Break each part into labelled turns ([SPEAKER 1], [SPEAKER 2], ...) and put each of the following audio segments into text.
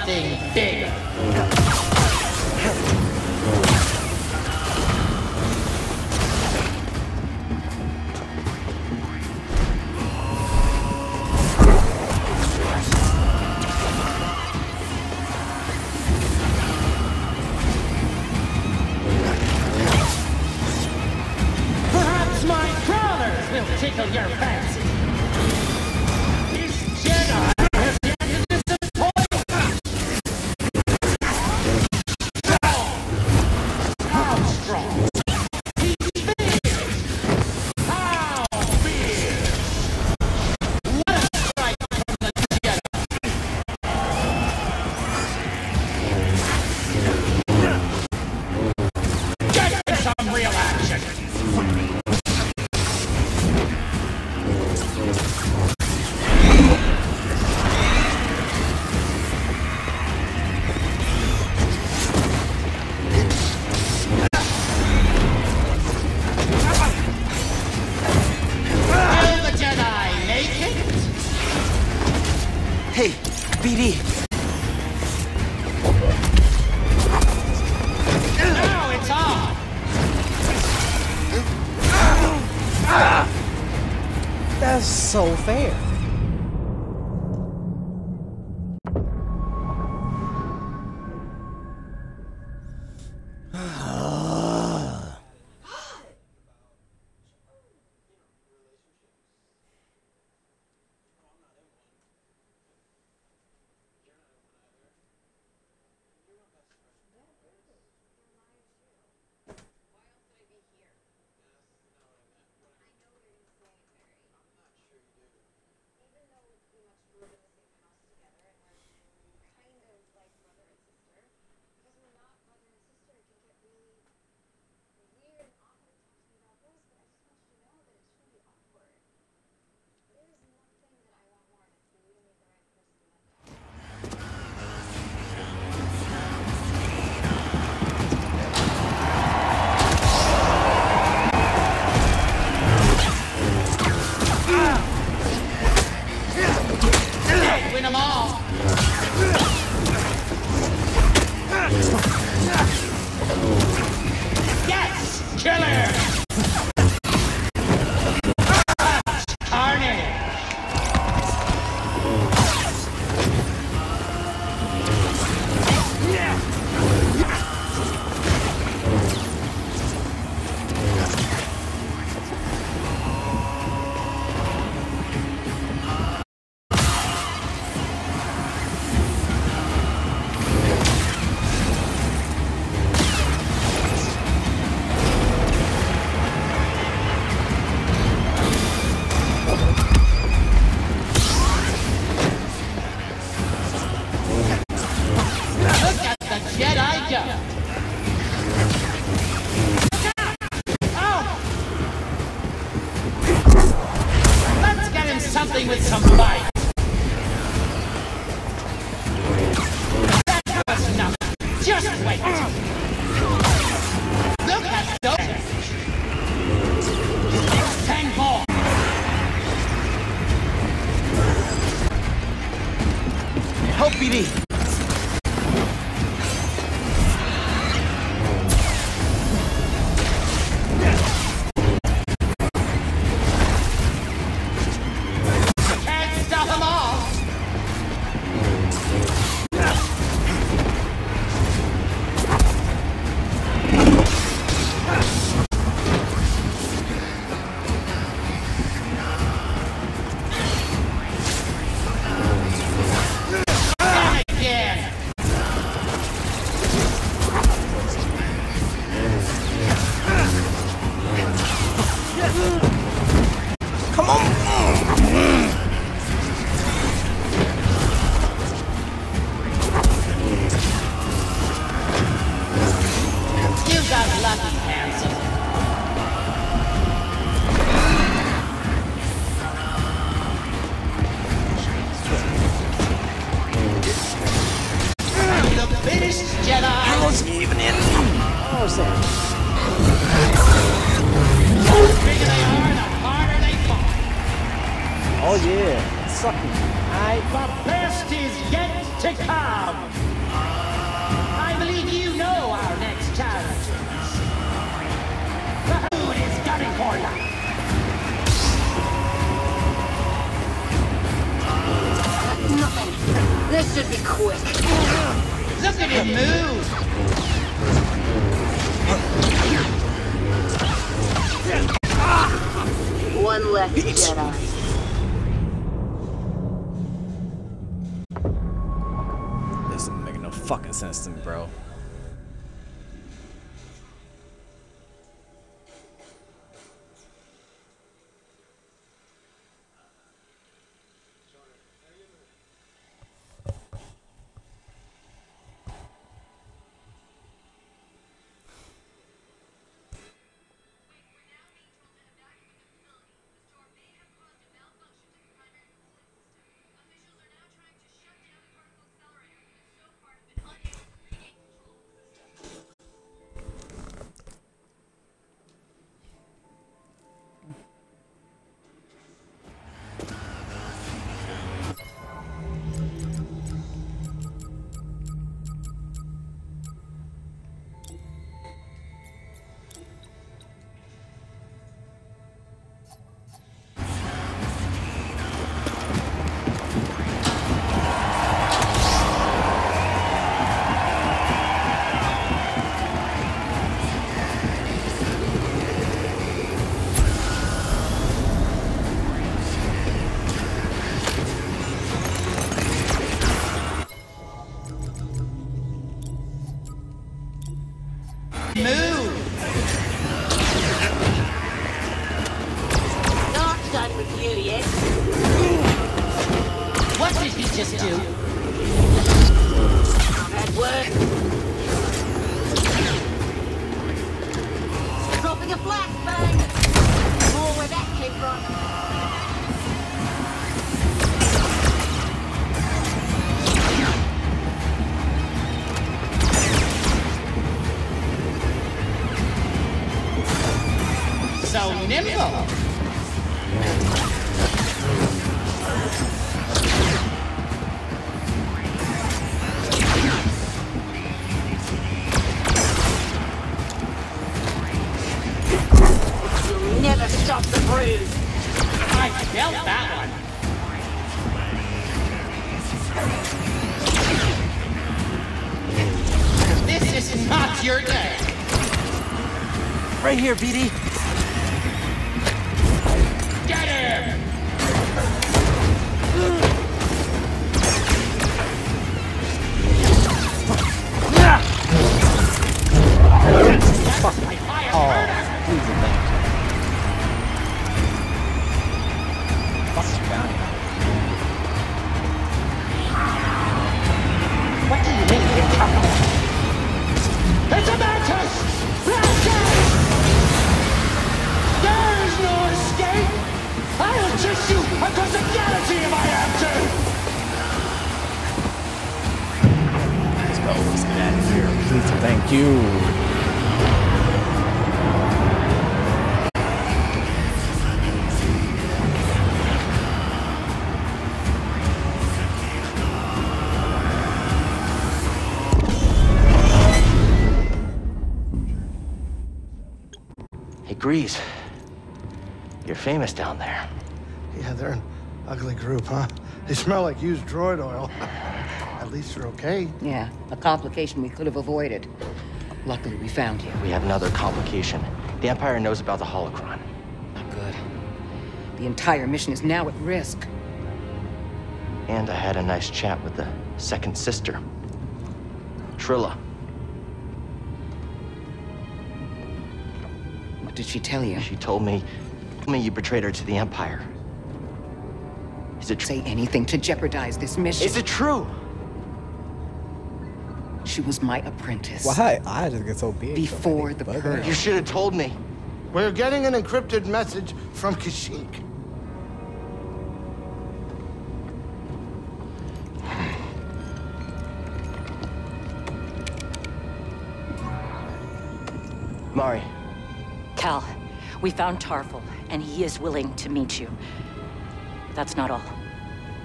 [SPEAKER 1] something bigger.
[SPEAKER 2] Perhaps my crawlers will tickle your fancy. This Jedi has yet to disappoint. How strong? He's fierce. How fierce? What a strike from the Jedi. Get some real action. Will the Jedi make it?
[SPEAKER 3] Hey, BD.
[SPEAKER 2] Now it's on.
[SPEAKER 4] That's so fair.
[SPEAKER 2] Win them all. Yes, killer. Carnage. Look at the Jedi go. Oh. Let's get him something with some bite. That was nothing. Just wait. Look at those. 10 more.
[SPEAKER 3] Help, BD.
[SPEAKER 2] Can't stop them all. And again.
[SPEAKER 3] Come on.
[SPEAKER 2] You got lucky, handsome. The finished Jedi.
[SPEAKER 3] How's he even in?
[SPEAKER 4] Oh, so
[SPEAKER 2] The bigger they are, the harder they fall.
[SPEAKER 4] Oh yeah, sucking.
[SPEAKER 2] The best is yet to come. I believe you know our next challenge. The food is coming for you.
[SPEAKER 1] Nothing. This should be quick.
[SPEAKER 2] Look at him move.
[SPEAKER 1] One left Jedi.
[SPEAKER 4] This doesn't make no fucking sense to me, bro.
[SPEAKER 1] Not done with you yet.
[SPEAKER 2] What did he just do?
[SPEAKER 1] Bad work. Dropping a flashbang. More where that came from.
[SPEAKER 2] So nimble.
[SPEAKER 1] You'll never stop the bruise.
[SPEAKER 2] I felt that one. This is not your day.
[SPEAKER 3] Right here, BD.
[SPEAKER 2] Get him!
[SPEAKER 4] Fuck. Oh, please and thank you. Fuck down here.
[SPEAKER 2] What do you mean you're talking? It's a mantis! Blast! There's no escape! I'll chase you across the galaxy if I have to!
[SPEAKER 4] Let's go. Let's get out of here. Please and thank you.
[SPEAKER 3] Hey, Grease. You're famous down there.
[SPEAKER 5] Yeah, they're an ugly group, huh? They smell like used droid oil. At least they're okay.
[SPEAKER 6] Yeah, a complication we could have avoided. Luckily, we found you.
[SPEAKER 3] We have another complication. The Empire knows about the holocron.
[SPEAKER 6] Not good. The entire mission is now at risk.
[SPEAKER 3] And I had a nice chat with the second sister, Trilla.
[SPEAKER 6] What did she tell you?
[SPEAKER 3] She told me you betrayed her to the Empire. Is it true?
[SPEAKER 6] Say anything to jeopardize this mission.
[SPEAKER 3] Is it true?
[SPEAKER 6] She was my apprentice.
[SPEAKER 4] Why? I just get so big.
[SPEAKER 6] Before the purge.
[SPEAKER 3] You should have told me.
[SPEAKER 5] We're getting an encrypted message from Kashyyk.
[SPEAKER 3] Mari,
[SPEAKER 7] Cal, we found Tarful, and he is willing to meet you. That's not all.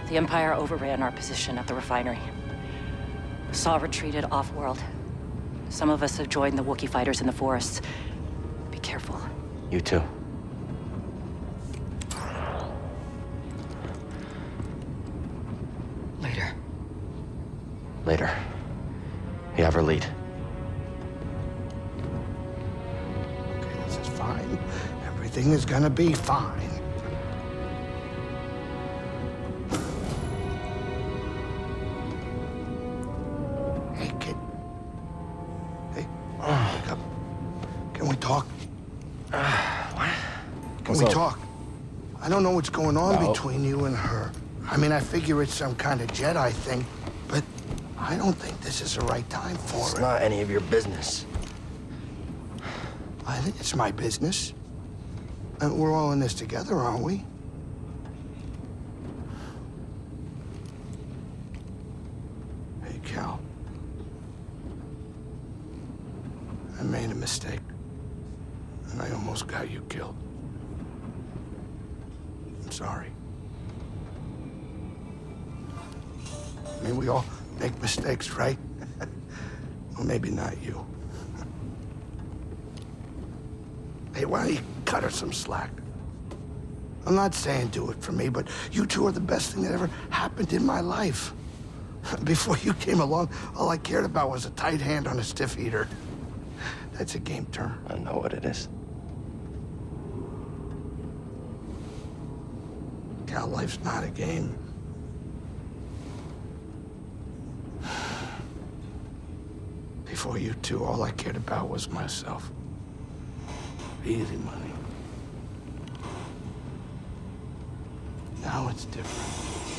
[SPEAKER 7] The Empire overran our position at the refinery. Saw retreated off-world. Some of us have joined the Wookiee fighters in the forests. Be careful.
[SPEAKER 3] You too.
[SPEAKER 6] Later.
[SPEAKER 3] Later. You have her lead.
[SPEAKER 5] Okay, this is fine. Everything is gonna be fine. Hey, kid. Hey, wake up. Can we talk?
[SPEAKER 3] What?
[SPEAKER 5] Can
[SPEAKER 4] What's
[SPEAKER 5] we
[SPEAKER 4] up?
[SPEAKER 5] talk? I don't know what's going on
[SPEAKER 4] No.
[SPEAKER 5] between you and her. I mean, I figure it's some kind of Jedi thing, but I don't think this is the right time for
[SPEAKER 3] It's
[SPEAKER 5] it.
[SPEAKER 3] not any of your business.
[SPEAKER 5] I think it's my business. And we're all in this together, aren't we? Hey, Cal. I made a mistake. And I almost got you killed. I'm sorry. I mean, we all make mistakes, right? Well, maybe not you. Hey, why don't you cut her some slack? I'm not saying do it for me, but you two are the best thing that ever happened in my life. Before you came along, all I cared about was a tight hand on a stiff heater. That's a game term.
[SPEAKER 3] I know what it is.
[SPEAKER 5] Cal, life's not a game. Before you two, all I cared about was myself. Easy money. Now it's different.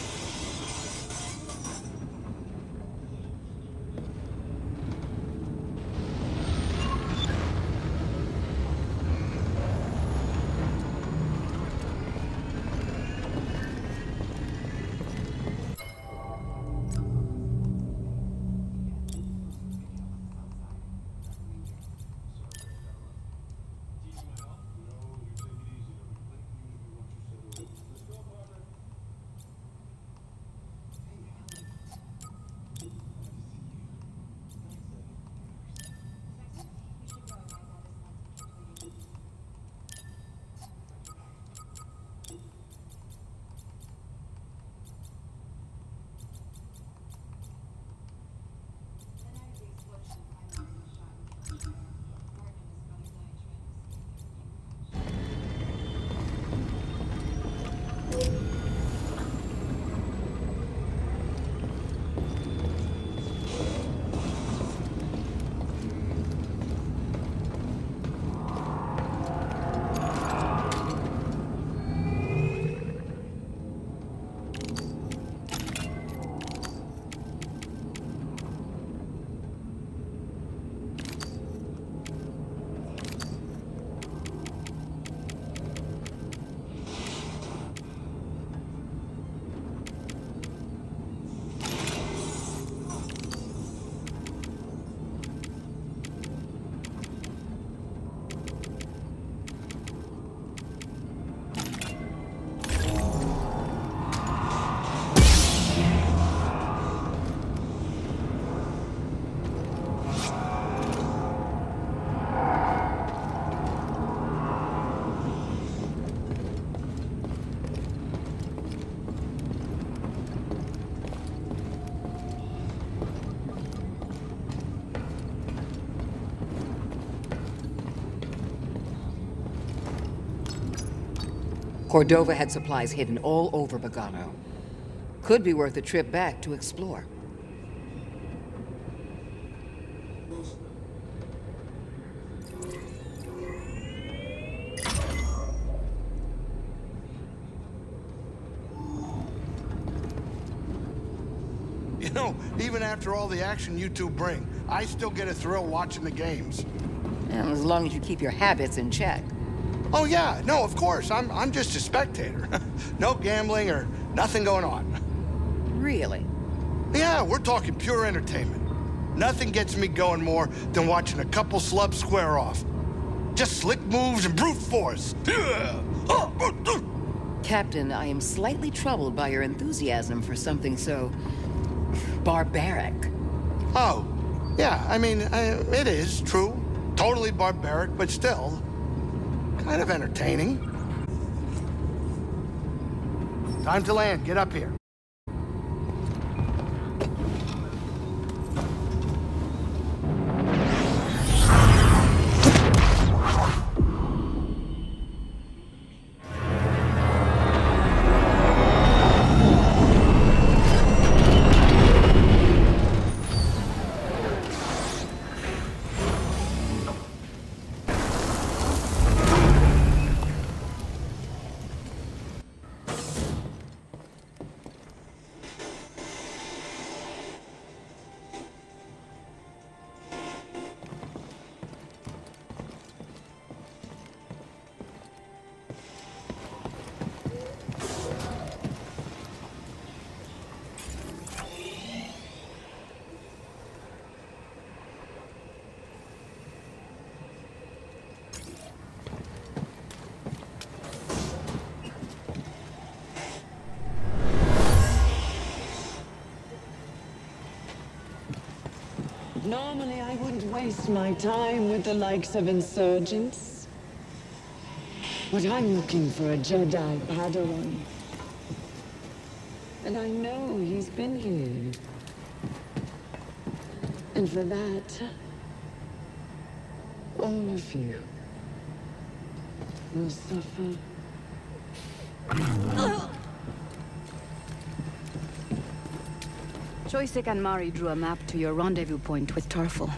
[SPEAKER 6] Cordova had supplies hidden all over Bogano. Could be worth a trip back to explore.
[SPEAKER 5] You know, even after all the action you two bring, I still get a thrill watching the games.
[SPEAKER 6] And as long as you keep your habits in check.
[SPEAKER 5] Oh yeah, no, of course. I'm just a spectator. No gambling or nothing going on.
[SPEAKER 6] Really?
[SPEAKER 5] Yeah, we're talking pure entertainment. Nothing gets me going more than watching a couple slubs square off. Just slick moves and brute force.
[SPEAKER 6] Captain, I am slightly troubled by your enthusiasm for something so barbaric.
[SPEAKER 5] Oh, yeah, I mean, it is true. Totally barbaric, but still kind of entertaining. Time to land. Get up here.
[SPEAKER 8] Normally, I wouldn't waste my time with the likes of insurgents. But I'm looking for a Jedi Padawan. And I know he's been here. And for that, all of you will suffer.
[SPEAKER 1] Kashyyk and Mari drew a map to your rendezvous point with Tarful.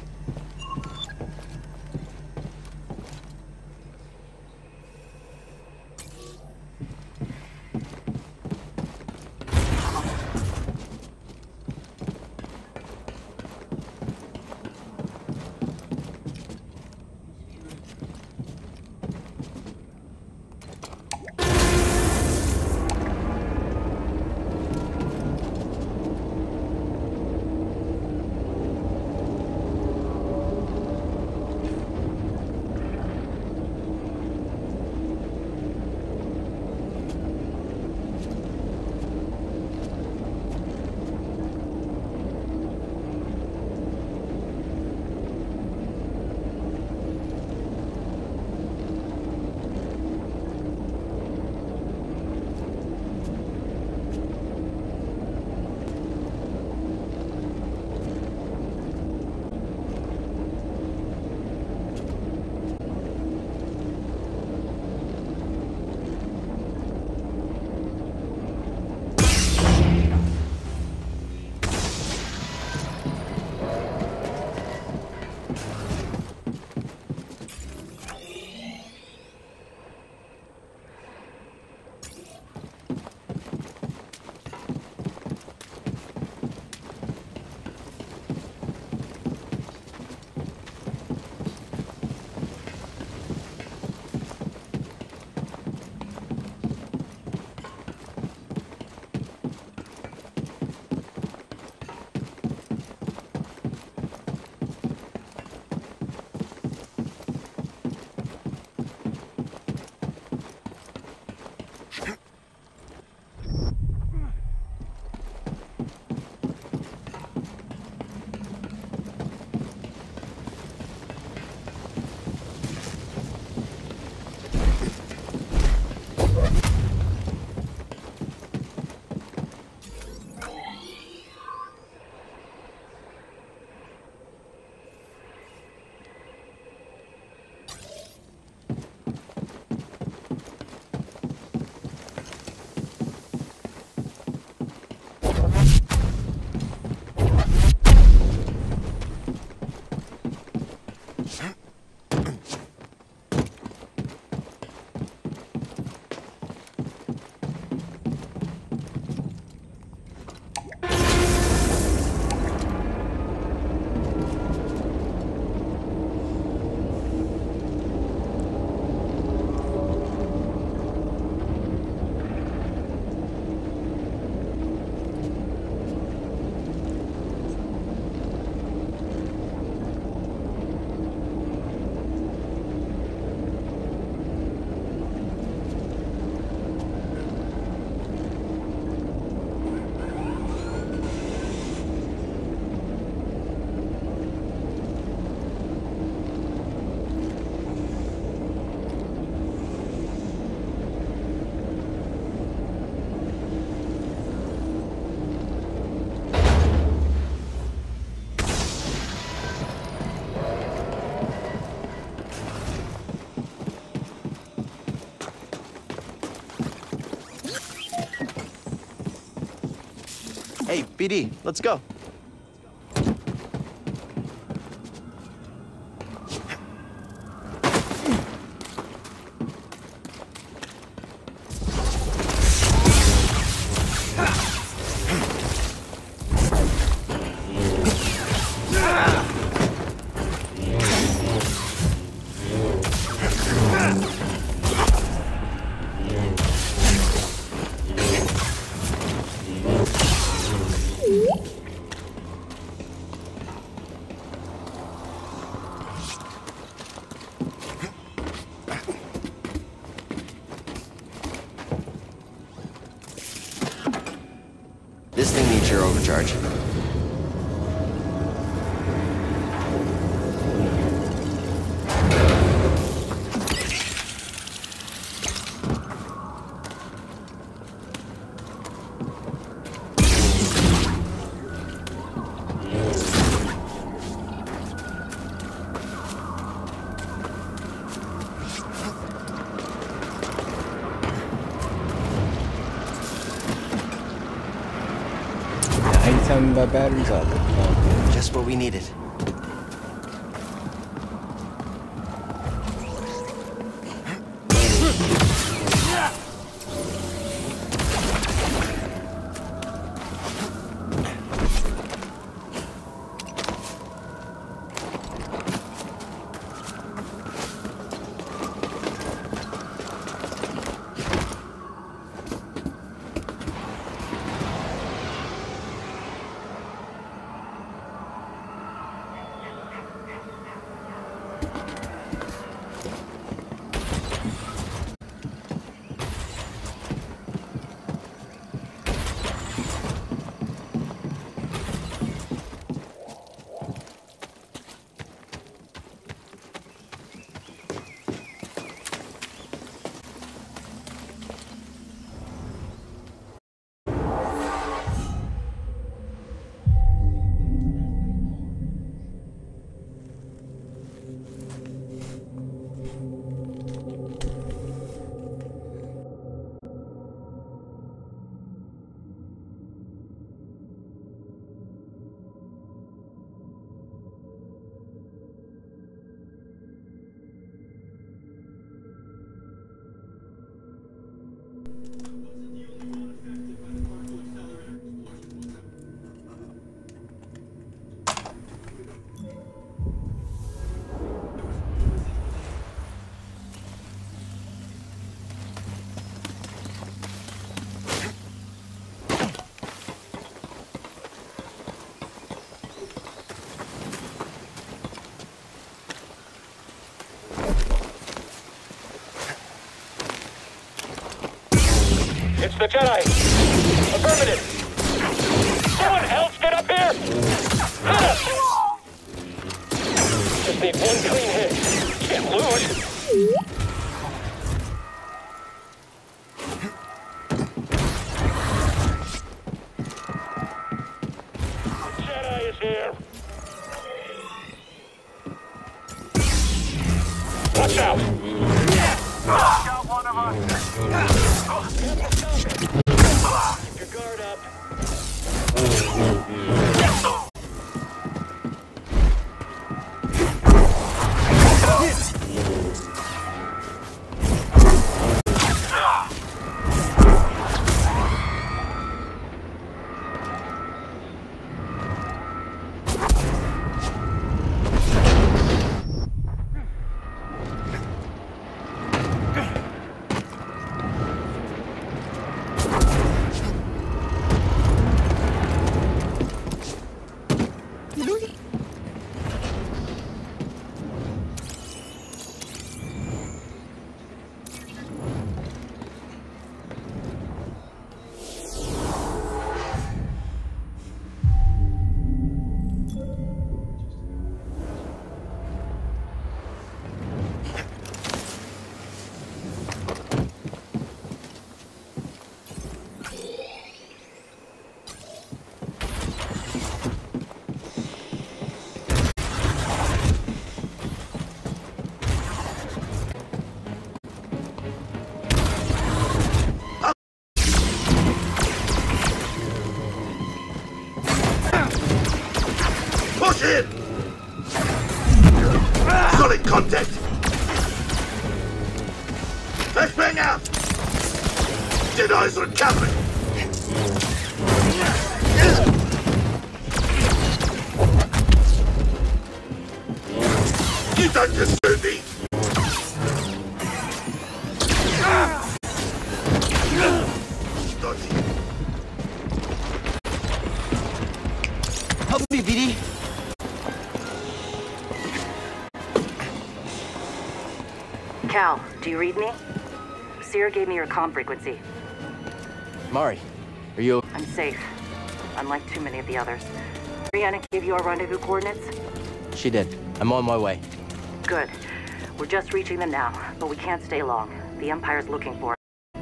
[SPEAKER 3] Hey, BD, let's go. This thing needs your overcharge.
[SPEAKER 4] Anytime my battery's up.
[SPEAKER 3] Just what we needed.
[SPEAKER 2] It's the Jedi! Affirmative! Someone else get up here! Hit us! Just need one clean hit. Can't lose! Jedi is here! Watch out! Got one of us!
[SPEAKER 5] in! Solid contact! Flashbang out! Jedi's are coming! You don't disturb me!
[SPEAKER 3] Help me, BD!
[SPEAKER 7] Cal, do you read me? Seer gave me your comm frequency.
[SPEAKER 3] Mari, are you...
[SPEAKER 7] I'm safe, unlike too many of the others. Brianna gave you our rendezvous coordinates?
[SPEAKER 3] She did. I'm on my way.
[SPEAKER 7] Good. We're just reaching them now, but we can't stay long. The Empire's looking for us.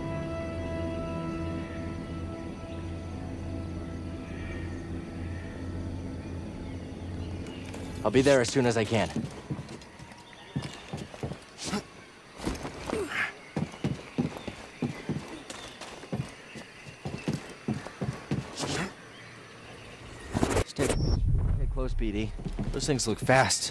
[SPEAKER 3] I'll be there as soon as I can. Stay close, BD. Those things look fast.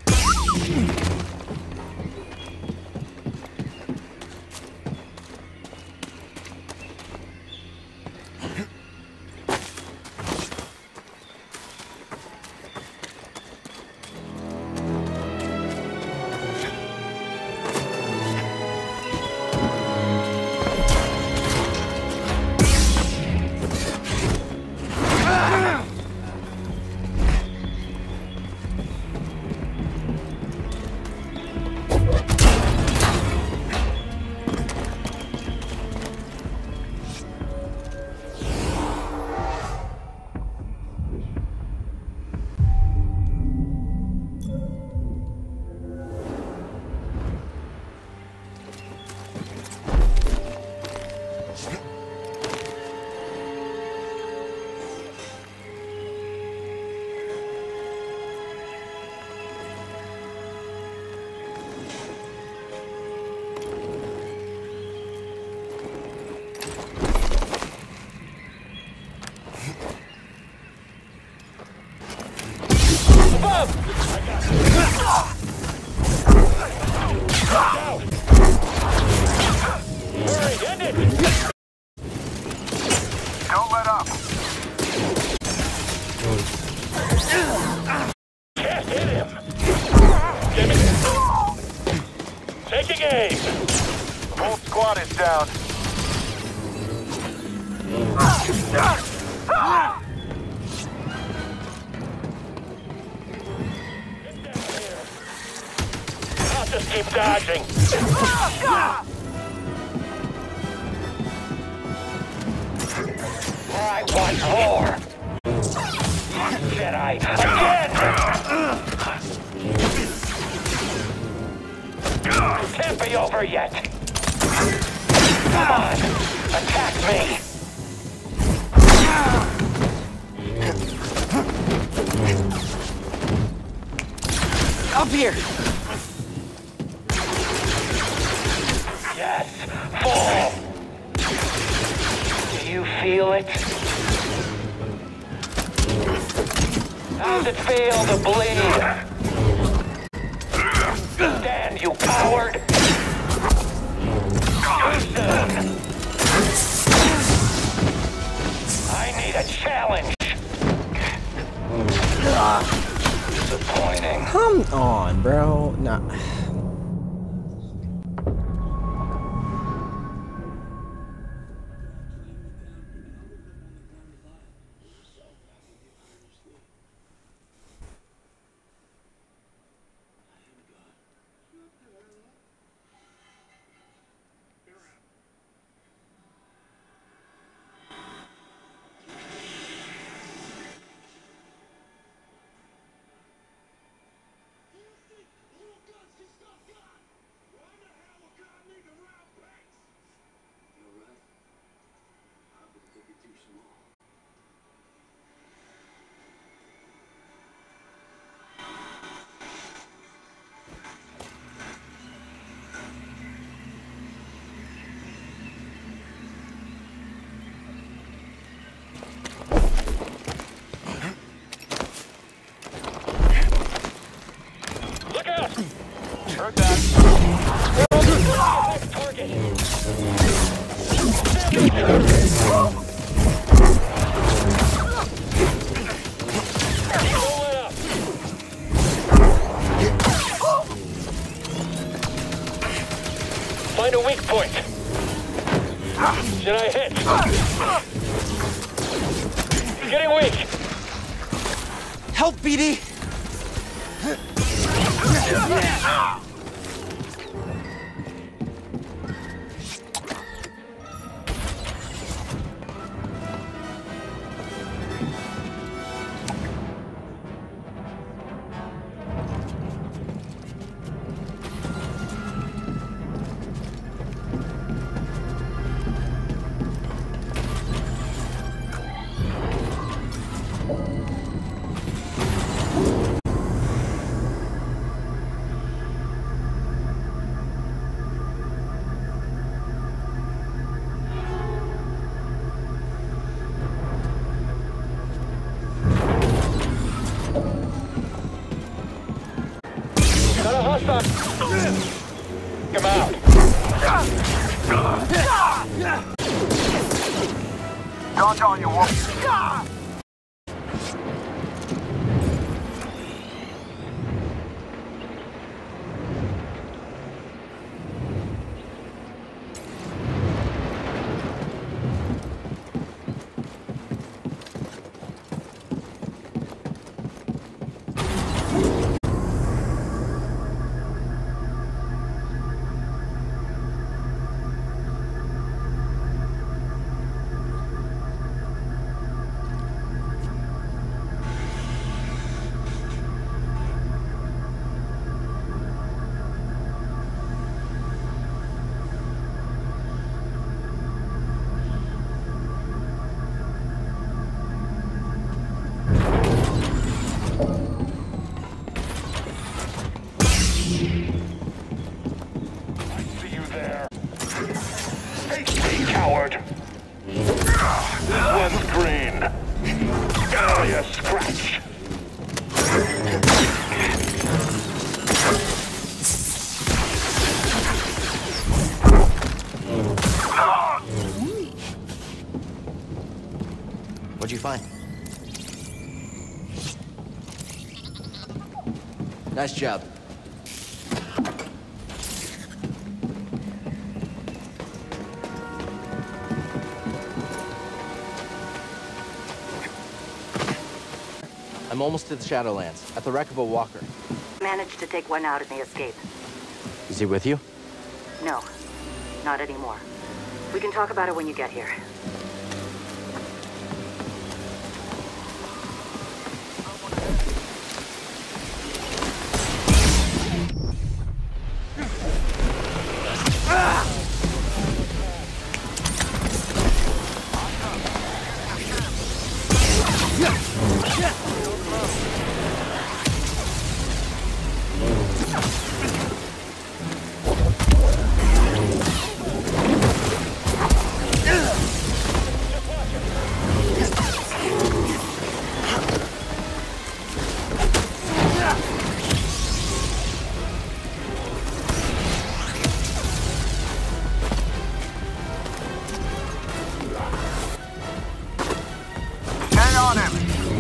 [SPEAKER 9] Don't let up.
[SPEAKER 2] Can't hit him. Taking aim.
[SPEAKER 9] The whole squad is down.
[SPEAKER 2] I'll just keep dodging. I want more. Jedi again. It can't be over yet. Come on, attack me.
[SPEAKER 3] Up here!
[SPEAKER 2] Yes, fall. Do you feel it? How's it feel to bleed? Stand, you coward! Too soon! I need a challenge! Disappointing.
[SPEAKER 4] Come on, bro. Nah.
[SPEAKER 9] Heard that.
[SPEAKER 2] Find a weak point. Jedi hit. He's getting weak.
[SPEAKER 3] Help, BD!
[SPEAKER 2] Got a hostile. Come out.
[SPEAKER 9] Dodge on you, wolf. Coward. This one's green. Oh, you scratch.
[SPEAKER 3] What'd you find? Nice job. I'm almost to the Shadowlands, at the wreck of a walker.
[SPEAKER 7] Managed to take one out in the escape.
[SPEAKER 3] Is he with you?
[SPEAKER 7] No, not anymore. We can talk about it when you get here.
[SPEAKER 9] Stay on him.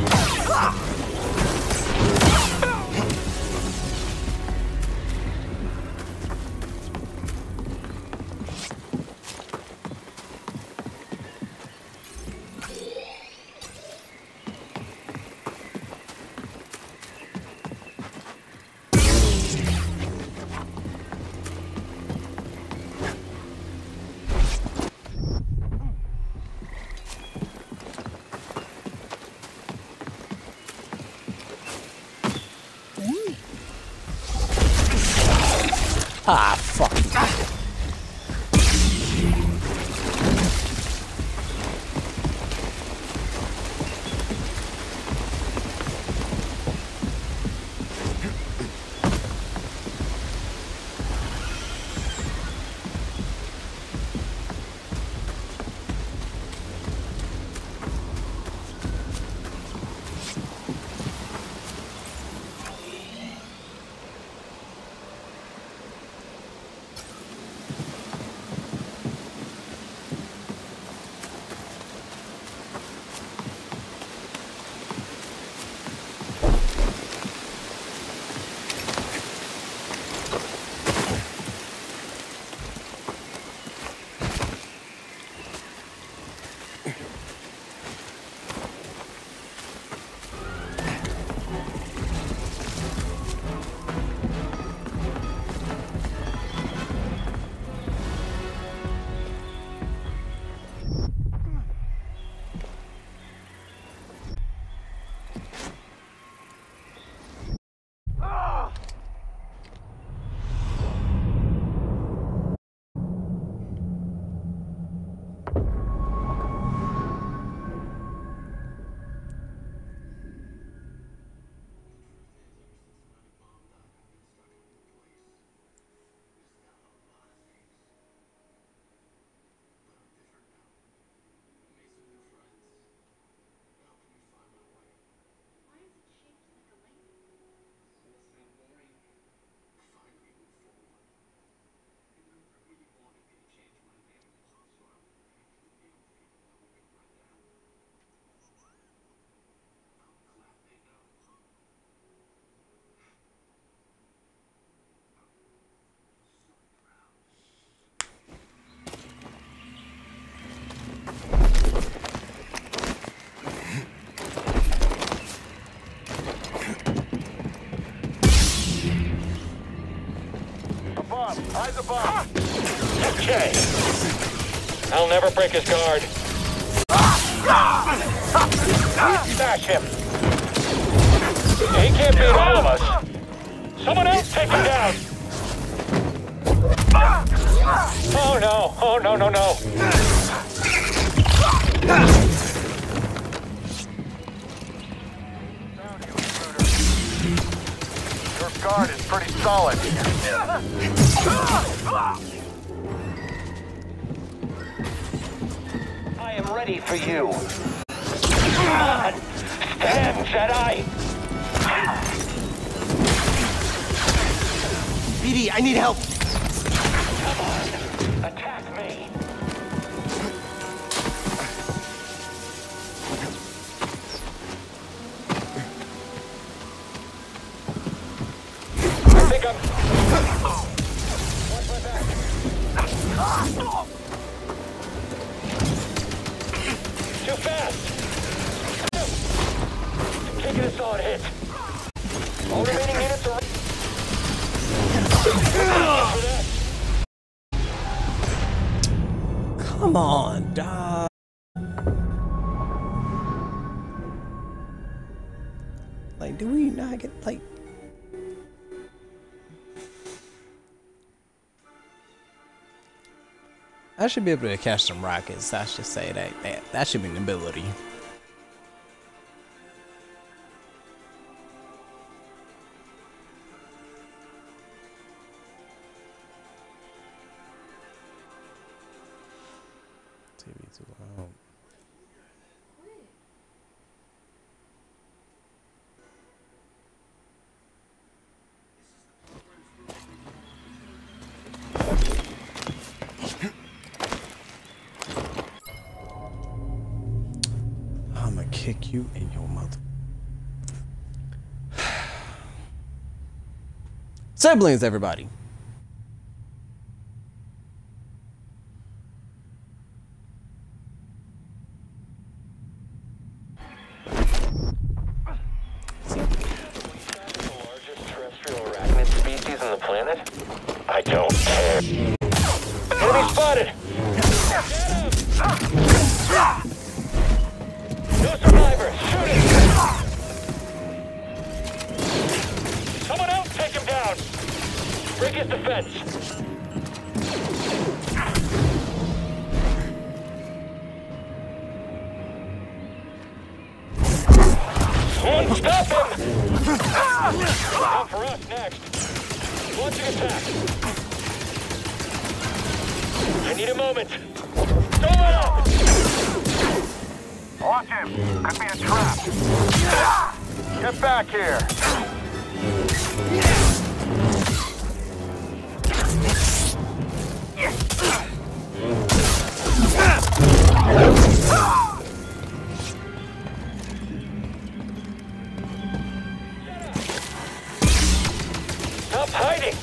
[SPEAKER 4] Ah, fuck.
[SPEAKER 9] the bomb.
[SPEAKER 10] Okay. I'll never break his guard. Smash him. He can't beat all of us. Someone else take him down. Oh no. Oh no, no, no.
[SPEAKER 9] Your guard is pretty solid.
[SPEAKER 10] I am ready for you. Come on. Stand, Jedi.
[SPEAKER 3] BD, I need help.
[SPEAKER 10] Come on. Attack me. I think I'm... Watch my back. Too fast. Taking a solid hit. All remaining units are...
[SPEAKER 4] Come on, dog. Like, do we not get like? I should be able to catch some rockets. I should say that should be an ability. TV too loud. I'ma kick you in your mother. Siblings, everybody.
[SPEAKER 10] I don't care. Enemy spotted! No survivors! Shoot it! Someone else take him down! Break his defense! Someone stop him! Come for us next! Launching attack! I need a moment! Don't let up!
[SPEAKER 9] Watch him. Could be a trap. Get back here.
[SPEAKER 10] Stop hiding!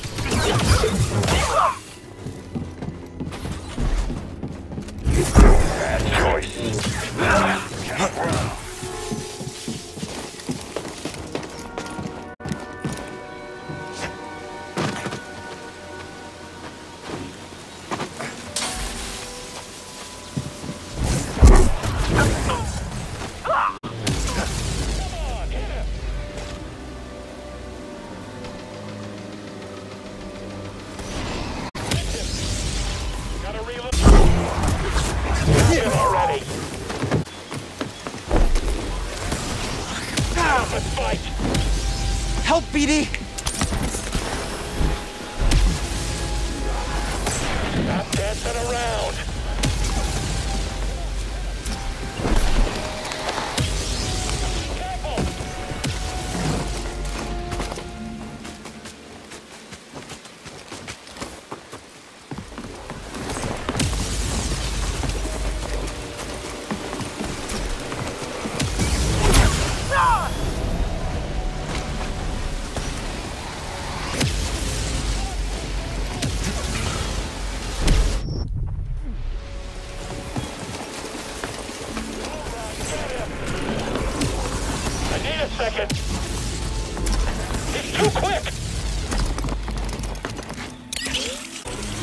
[SPEAKER 10] Bad choice.
[SPEAKER 3] Help, BD!
[SPEAKER 10] Stop dancing around! Careful! Second. He's too quick.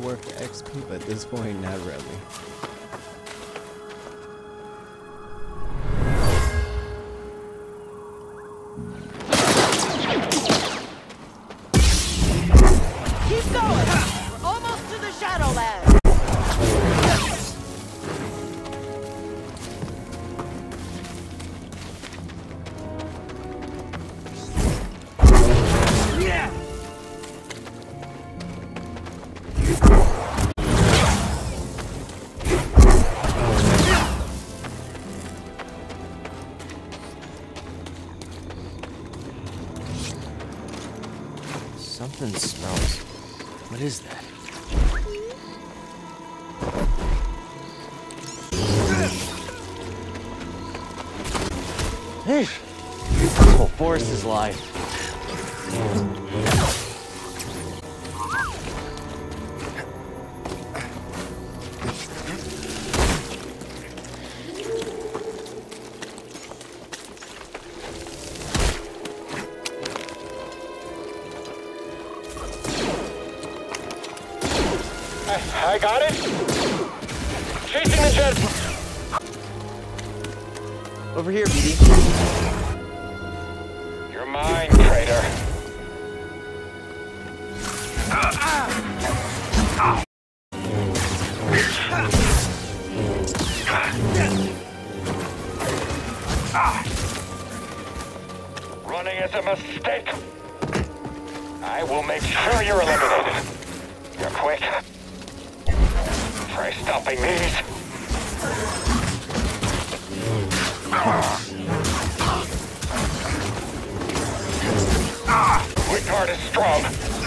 [SPEAKER 4] worth the XP, but at this point, not really.
[SPEAKER 1] Keep going! We're almost to the Shadowlands!
[SPEAKER 3] Something smells. What is that? Hey! This whole forest is alive.
[SPEAKER 10] I got it. Chasing the jet.
[SPEAKER 3] Over here, BD.
[SPEAKER 10] You're mine, traitor. Running is a mistake. I will make sure you're eliminated. You're quick. Try stopping these. Quick guard is strong.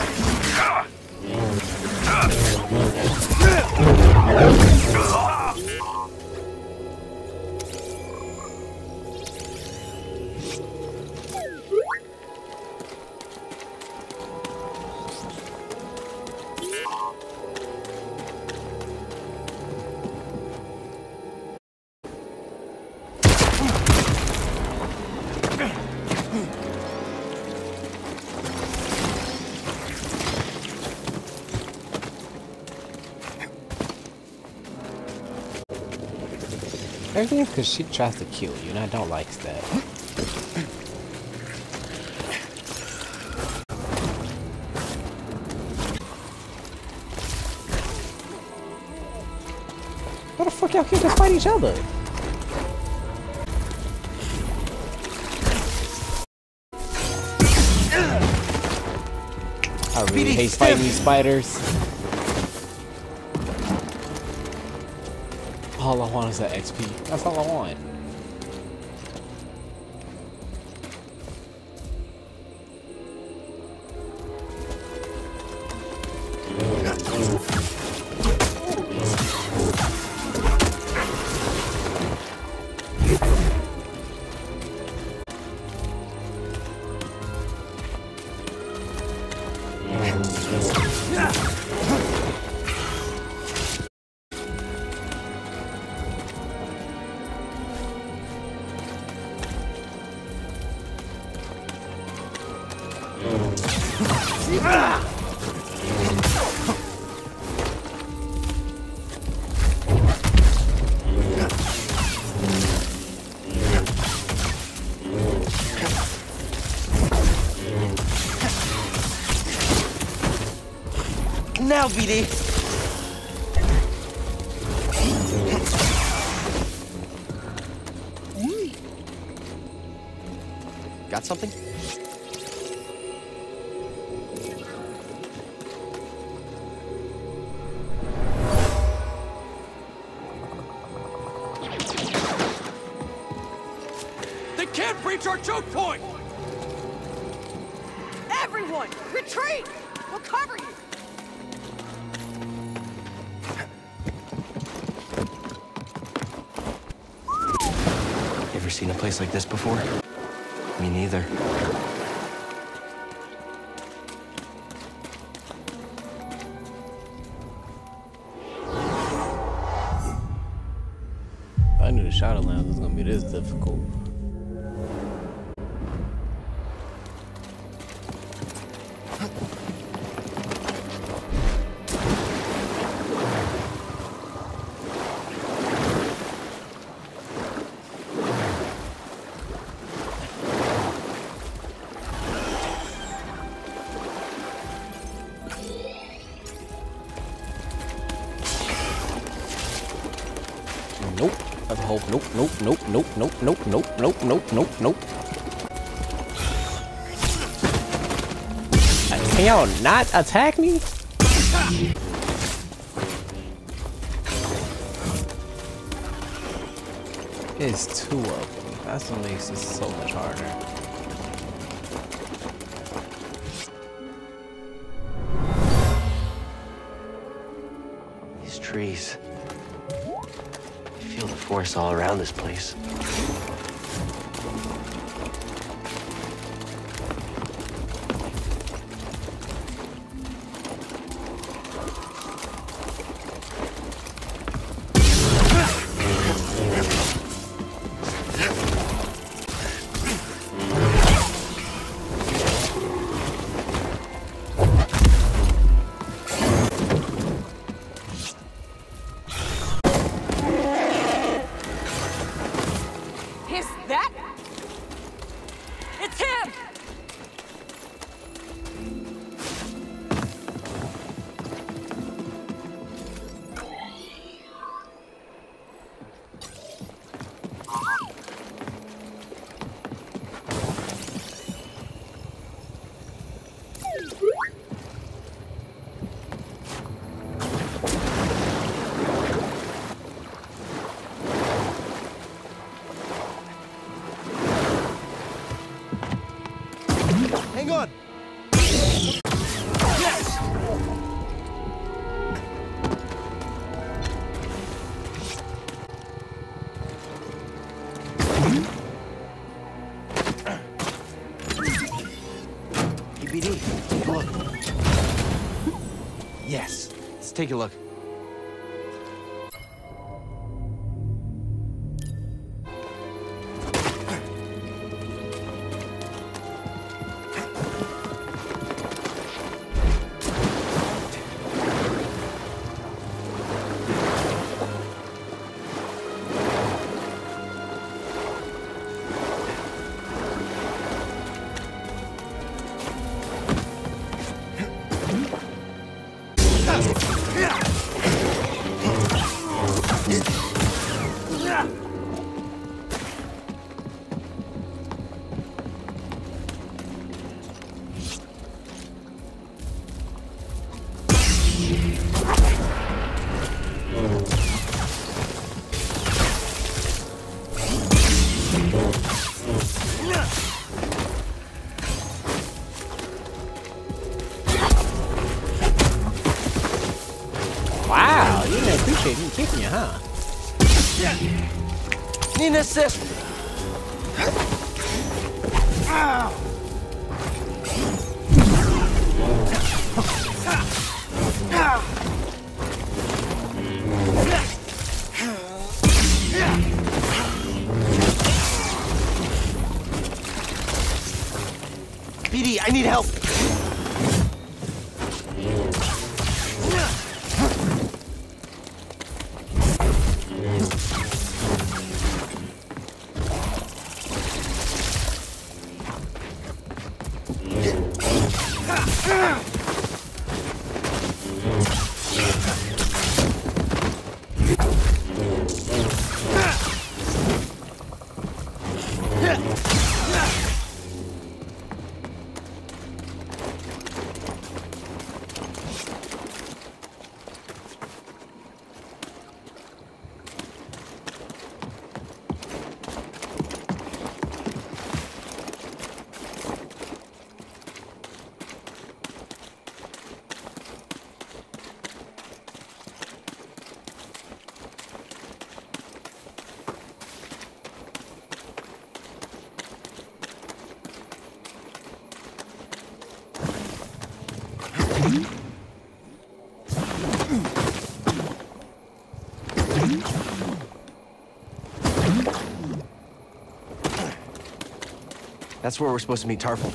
[SPEAKER 4] Everything is because she tries to kill you, and I don't like that. What the fuck y'all can't just fight each other? I really hate fighting these spiders. All I want is that XP. That's all I want.
[SPEAKER 3] Now, BD. Got something?
[SPEAKER 2] They can't breach our choke point!
[SPEAKER 1] Everyone, retreat! We'll cover you!
[SPEAKER 3] Ever seen a place like this before? Me neither.
[SPEAKER 4] I knew the Shadowlands was gonna be this difficult. hope. Nope, nope, nope, nope, nope, nope, nope, nope, nope, nope, nope. Can y'all not attack me? It's two of them. That's what makes this so much harder.
[SPEAKER 3] These trees. I feel the force all around this place.
[SPEAKER 11] Hang on! Yes!
[SPEAKER 3] BD, take a look.
[SPEAKER 11] Yes. Let's take a look.
[SPEAKER 4] Wow, you didn't appreciate me kicking you, huh?
[SPEAKER 11] Need an assist!
[SPEAKER 3] BD, I need help. That's where we're supposed to meet Tarful.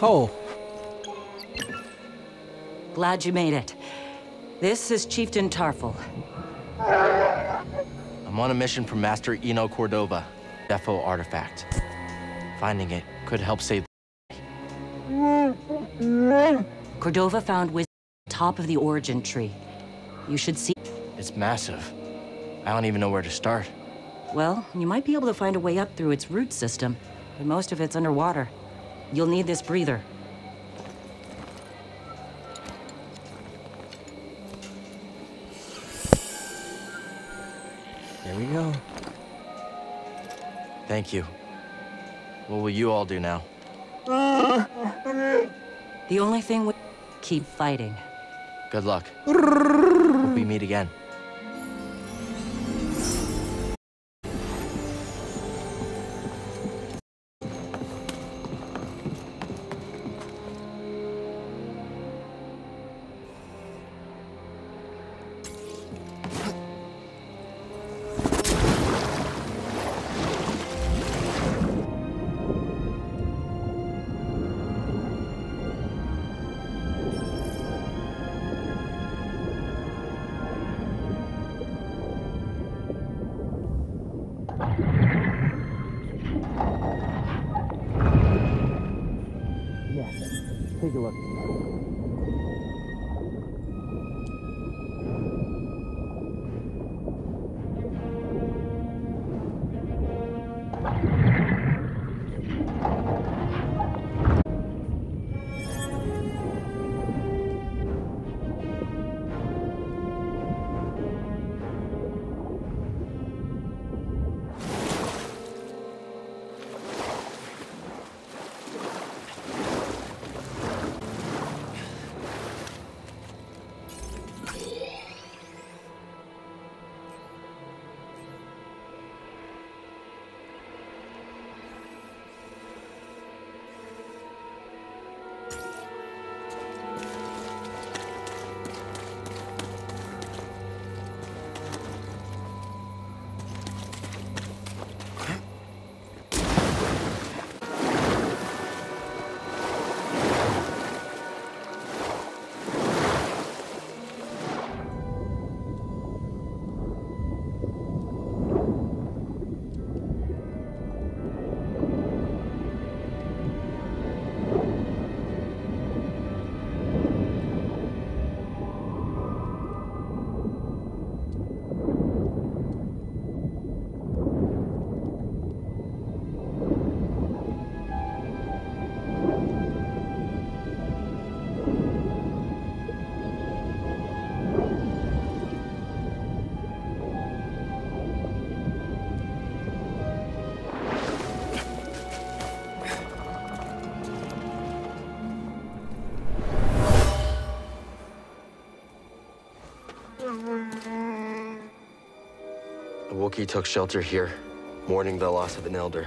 [SPEAKER 4] Oh.
[SPEAKER 7] Glad you made it. This is Chieftain Tarful.
[SPEAKER 3] I'm on a mission from Master Eno Cordova, Defo artifact. Finding it could help save.
[SPEAKER 7] Cordova found wisdom at the top of the origin tree. You should see.
[SPEAKER 3] It's massive. I don't even know where to start.
[SPEAKER 7] Well, you might be able to find a way up through its root system, but most of it's underwater. You'll need this breather.
[SPEAKER 4] There we go.
[SPEAKER 3] Thank you. What will you all do now?
[SPEAKER 7] The only thing we keep fighting.
[SPEAKER 3] Good luck. Hope we meet again.
[SPEAKER 4] Take a look.
[SPEAKER 3] A Wookiee took shelter here, mourning the loss of an elder.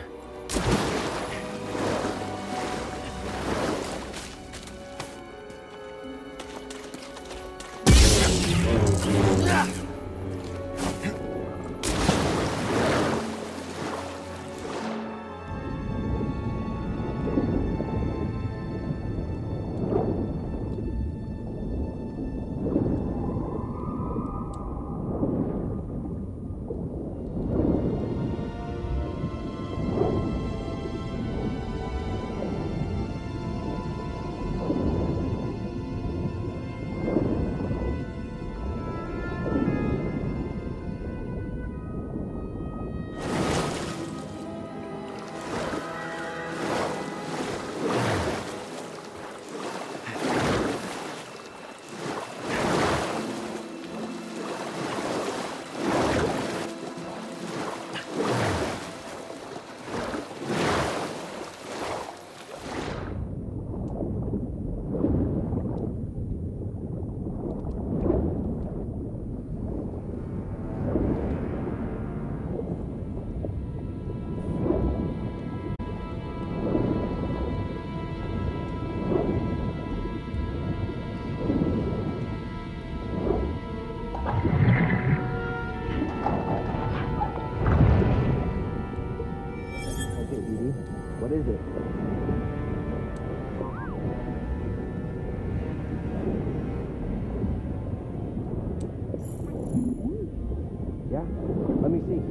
[SPEAKER 4] What is it?
[SPEAKER 3] Yeah? Let me see.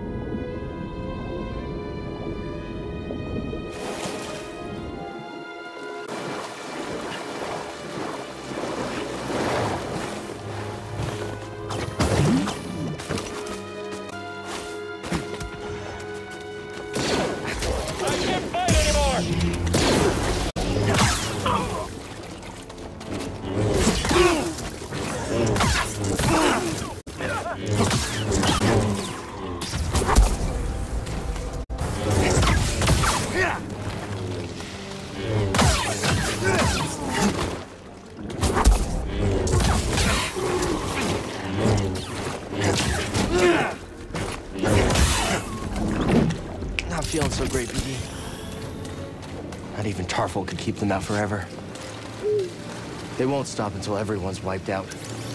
[SPEAKER 3] Not feeling so great, BD. Not even Tarful could keep them out forever. They won't stop until everyone's wiped out.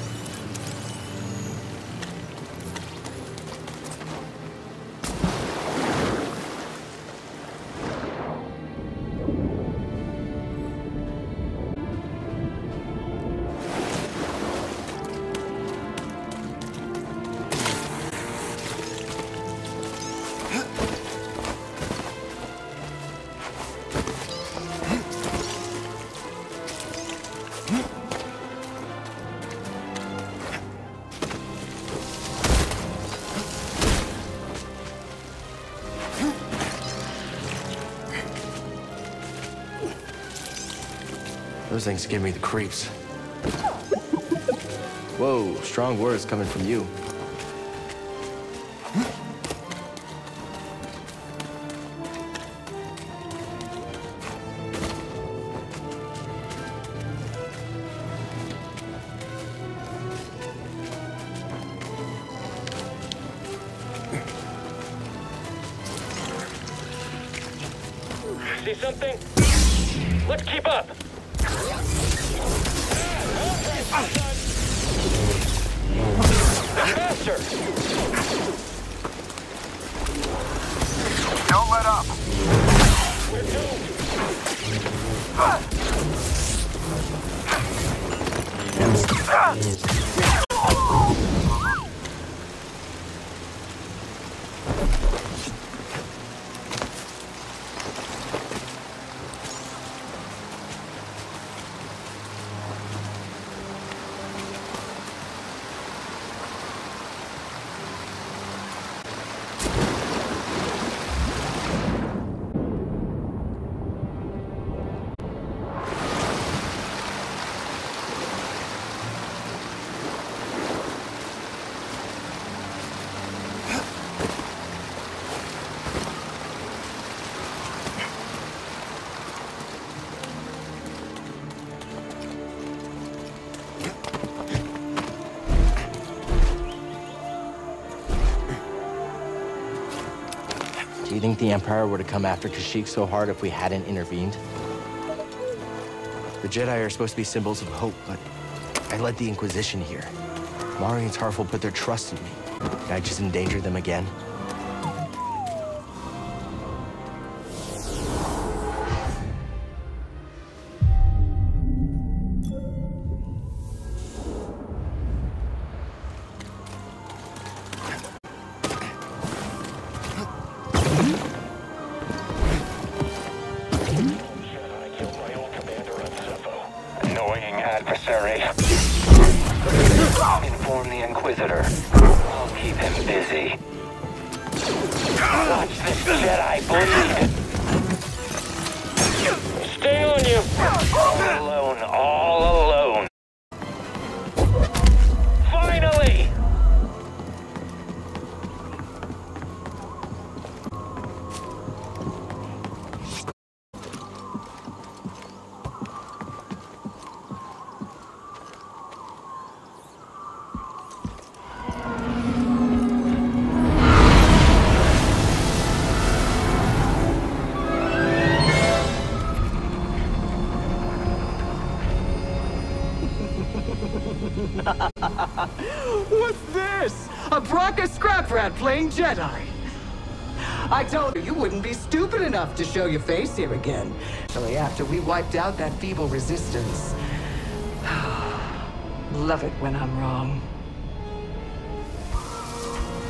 [SPEAKER 3] Those things give me the creeps. Whoa, strong words coming from you.
[SPEAKER 10] See something? Let's keep up! Faster!
[SPEAKER 9] Don't let up.
[SPEAKER 10] We're
[SPEAKER 3] Do you think the Empire would have come after Kashyyk so hard if we hadn't intervened? The Jedi are supposed to be symbols of hope, but I led the Inquisition here. Mari and Tarful put their trust in me. Did I just endanger them again?
[SPEAKER 10] Inform the Inquisitor. I'll keep him busy. Watch this Jedi bleed. Stay on you. All alone, all alone. Finally!
[SPEAKER 2] What's this? A Bracca scrap rat playing Jedi. I told you wouldn't be stupid enough to show your face here again. Especially after we wiped out that feeble resistance. Love it when I'm wrong.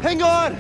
[SPEAKER 3] Hang on!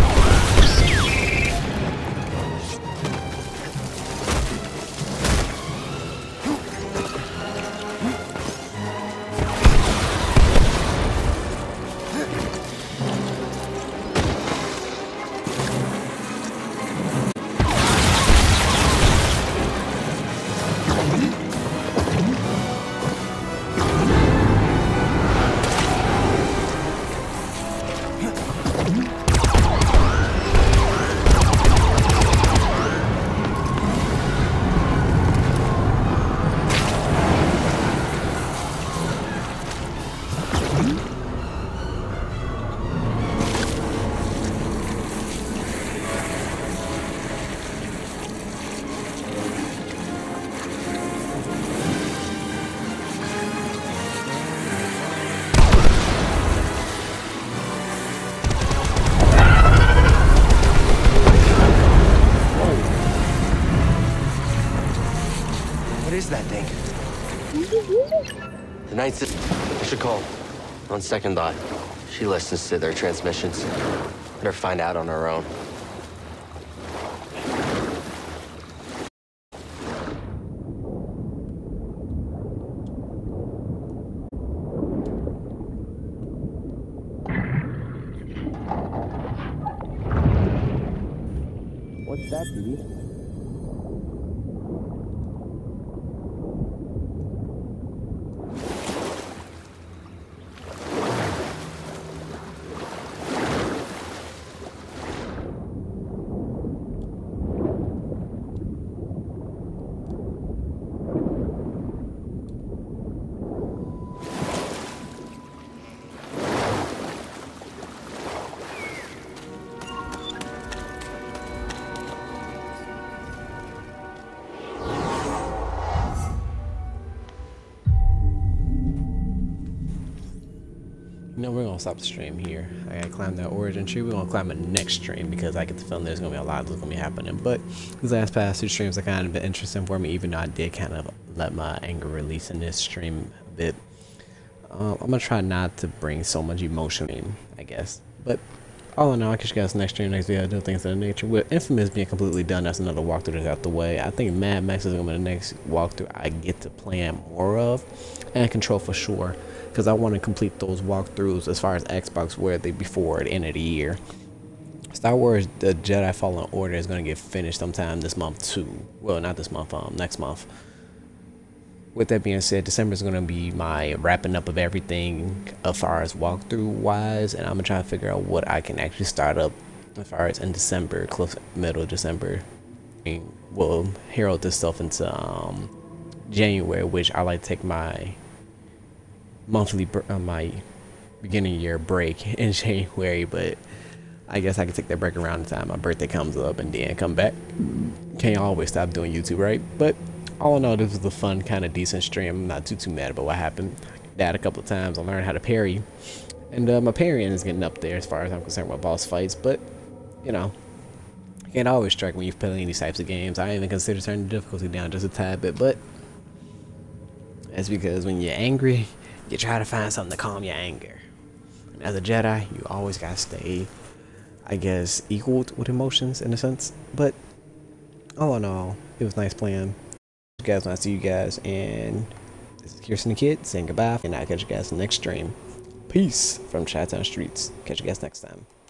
[SPEAKER 3] What is that thing? The Night Sister. I should call. On second thought, she listens to their transmissions. Let her find out on her own. What's that, dude?
[SPEAKER 4] No, we're gonna stop the stream here. I gotta climb that origin tree. We're gonna climb the next stream because I get the feeling there's gonna be a lot that's gonna be happening. But these last past two streams are kind of been interesting for me, even though I did kind of let my anger release in this stream a bit. I'm gonna try not to bring so much emotion in, I guess. But all in all, I'll catch you guys next stream, next video, do things of that nature. With Infamous being completely done, that's another walkthrough that's out the way. I think Mad Max is gonna be the next walkthrough I get to plan more of, and Control for sure. Because I want to complete those walkthroughs as far as Xbox where they before the end of the year. Star Wars The Jedi Fallen Order is going to get finished sometime this month too. Well, not this month, next month. With that being said, December is going to be my wrapping up of everything as far as walkthrough wise, and I'm going to try to figure out what I can actually start up as far as in December, close middle of December. And we'll herald this stuff into January, which I like to take my monthly my beginning year break in January, but I guess I can take that break around the time my birthday comes up and then come back. Can't always stop doing YouTube, right? But all in all, this was a fun, kind of decent stream. I'm not too mad about what happened. I died a couple of times. I learned how to parry, and my parrying is getting up there as far as I'm concerned with boss fights. But you know, you can't always strike when you're playing these types of games. I even consider turning the difficulty down just a tad bit, but that's because when you're angry, you try to find something to calm your anger. And as a Jedi, you always gotta stay, I guess, equal with emotions in a sense. But all in all, it was nice playing. You guys, when I see you guys, and this is Kirsten the Kid saying goodbye, and I'll catch you guys in the next stream. Peace from Chi-Town Streets. Catch you guys next time.